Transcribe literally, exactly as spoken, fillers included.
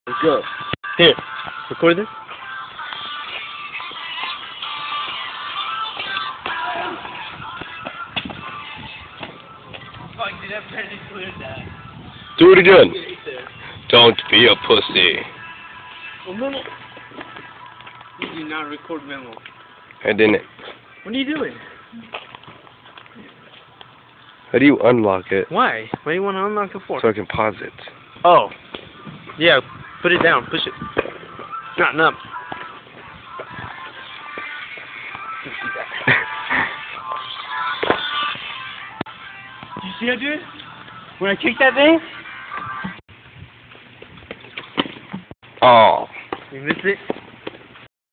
Let's go. Here, record this. Fuck, dude, that barely cleared that. Do it again. Don't be a pussy. Oh, memo. You do not record memo. I didn't. What are you doing? How do you unlock it? Why? Why do you want to unlock it for? So I can pause it. Oh. Yeah, put it down. Push it. Not up. Did you see that, dude? When I kicked that thing? Oh. You missed it?